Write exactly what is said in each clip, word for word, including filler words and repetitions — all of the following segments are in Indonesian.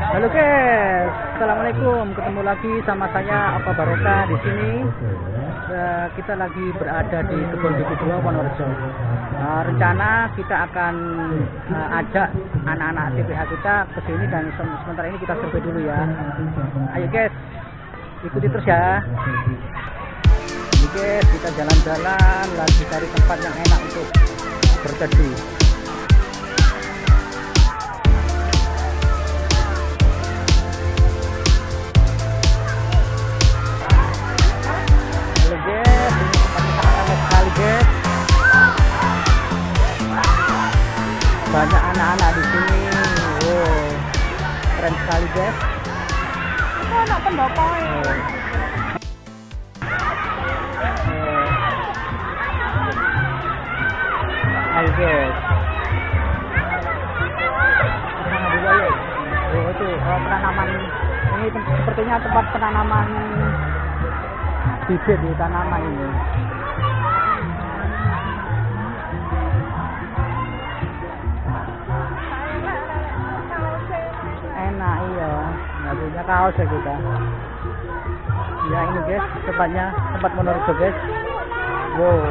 Halo guys, assalamualaikum. Ketemu lagi sama saya Apa Barokah di sini. Uh, kita lagi berada di Kebun Bibi dua Wonorejo. Uh, rencana kita akan uh, ajak anak-anak T P A kita ke sini dan se sementara ini kita survei dulu ya. Ayo guys, ikuti terus ya. Ini guys, kita jalan-jalan lagi cari tempat yang enak untuk berteduh. Banyak anak-anak di sini. Wow, keren sekali guys. Itu anak pendopo ya. Oh. Ayo guys. Sana dulu ayo. Oh itu oh, penanaman. Ini sepertinya tempat penanaman bibit di tanaman ini. Enak iya, nggak punya kaos ya kita. Ya ini guys, tempatnya tempat Wonorejo guys. Wow.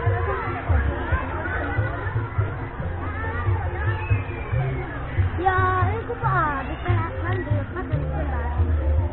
Ya itu pak, dikenakan di dekat dari kendaraan.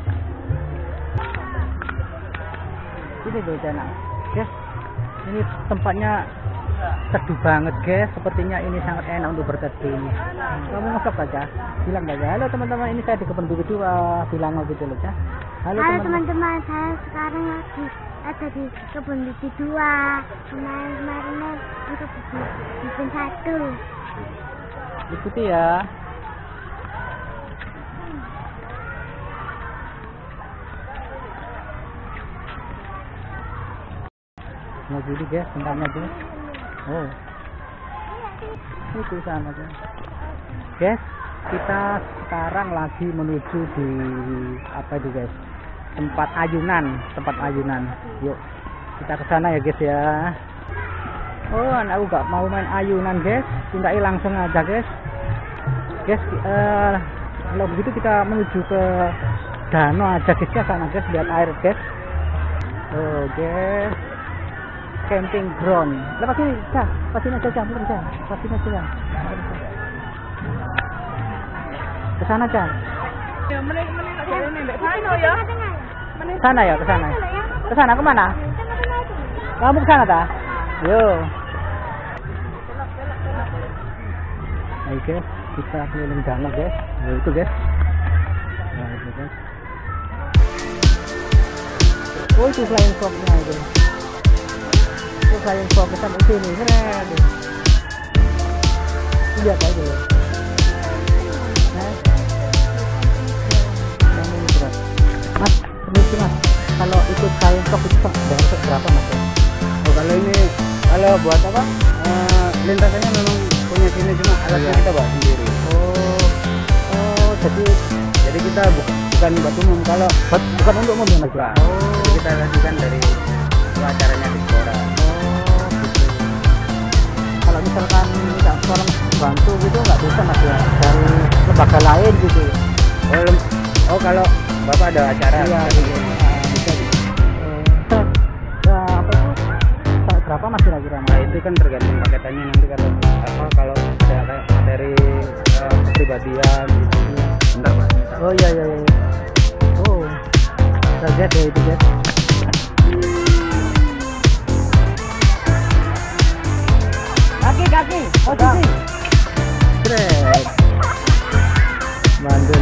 Ini guys enak, guys. Ini tempatnya teduh banget guys. Sepertinya ini sangat enak untuk berteduh. Kamu ngosok aja, bilang aja halo teman-teman, ini saya di Kebun Bibi dua, bilang gitu loh ya. Halo teman-teman, saya sekarang lagi ada di Kebun Bibi dua. Kemarin-kemarin untuk bikin satu. Ikuti ya. Nah jadi guys, tempatnya guys. Oh, itu sana guys. Guys, kita sekarang lagi menuju di apa itu guys? Tempat ayunan, tempat ayunan. Yuk, kita ke sana ya guys ya. Oh, aku gak mau main ayunan guys. Tindai langsung aja guys. Guys, uh, kalau begitu kita menuju ke danau aja guys ya, sana guys, lihat air guys. Oh guys. Camping ground. Lepas ini, cah, lepas ini aja, lepas ini, lepas ini aja. Ke sana, cah. Ya, menit menit ini sana ya. Sana ya, ke sana. Ke sana kemana? Kamu ke sana dah? Yo. Ayo guys, kita keliling danau guys. Yo, itu guys. Nah, itu guys. Oh, itu flying fox-nya itu. Itu flying fox sampai sini, keren. Lihat aja ya. Nah. Mas, permisi mas, kalau ikut flying fox itu bayar berapa mas? Oh, kalau ini, kalau buat apa? Uh, lintasannya memang punya sini, cuma alatnya kita bawa sendiri. Oh, oh, jadi jadi kita bukan bukan buat umum. Kalau buat, bukan untuk umum ya mas? Bukan. Oh. Jadi kita lakukan dari acaranya di Blora. Kalau misalkan minta tolong bantu gitu nggak bisa mas ya, dari lembaga lain gitu. Oh, lem oh kalau bapak ada acara iya, bisa gitu. Nah, bisa gitu. Eh, ya, apa itu sampai berapa mas kira-kira? Nah itu kan tergantung paketannya nanti, kalau apa kalau ada kayak materi uh, kepribadian gitu. Bentar pak. Oh iya iya iya. Oh, udah guys ya itu guys. Kaki kaki, posisi. Keren. Bandel.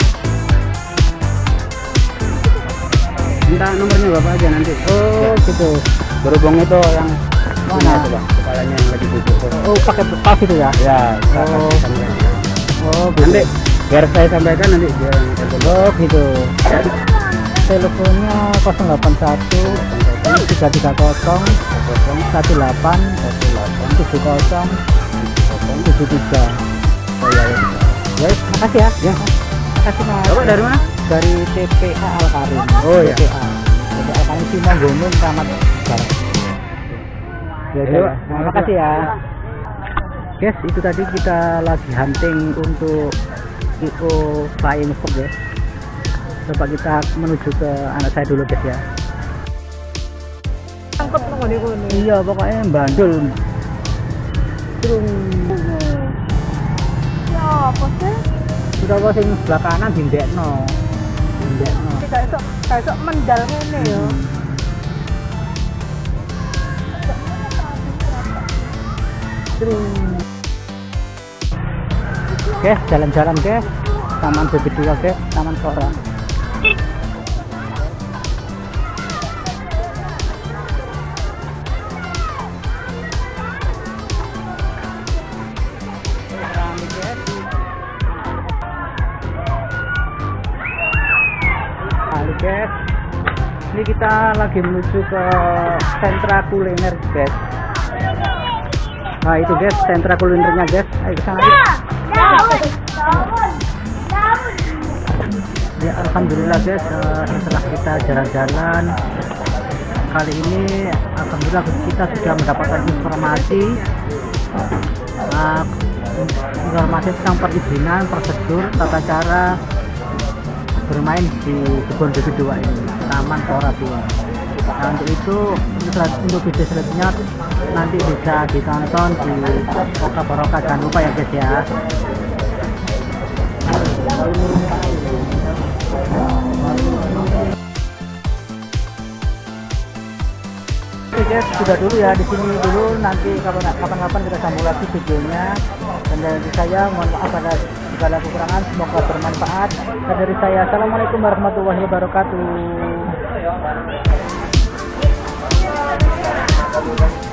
Minta nomornya bapak aja nanti. Oh gitu. Berhubung itu yang Mana? itu pak, kepalanya yang lagi duduk. Oh pakai pas itu ya? Ya. Oh. Oh gitu. Nanti biar saya sampaikan nanti dia yang telepon. Oh gitu. Teleponnya nol delapan satu tiga tiga nol satu delapan tujuh nol tujuh tiga. Oh iya ya. Ya, makasih ya. Ya. Makasih mas. Bapak dari mana? Dari T P A Al Karim. Oh ya. T P A. T P A Al Karim Simalungun, Kramat Barat. Ya, ya. Nah, makasih ya. Guys, itu tadi kita lagi hunting untuk I O Flying Fox guys. Coba kita menuju ke anak saya dulu guys ya. Tangkep nang ngene kono. Iya pokoknya bandul. Terus Ya apa sih? sudah kok sing sebelah kanan dindekno. Dindekno. Kayak iso kayak iso mendal ngene ya. Terus guys, jalan-jalan guys, Taman B B dua guys, Taman Sora. Halo guys, ini kita lagi menuju ke sentra kuliner guys. Nah itu guys, sentra kulinernya guys. Ayo ke sana. Ya alhamdulillah guys, uh, setelah kita jalan-jalan kali ini, alhamdulillah kita sudah mendapatkan informasi uh, informasi tentang perizinan, prosedur, tata cara bermain di kebun B B dua ini, Taman Sora dua. Nah, untuk itu untuk video selanjutnya nanti bisa ditonton di Oka Baroka, jangan lupa ya guys ya. Oke guys, sudah dulu ya di sini dulu, nanti kapan-kapan kita sambung lagi videonya. Dan dari saya mohon maaf ada segala kekurangan, semoga bermanfaat. Dan dari saya, assalamualaikum warahmatullahi wabarakatuh.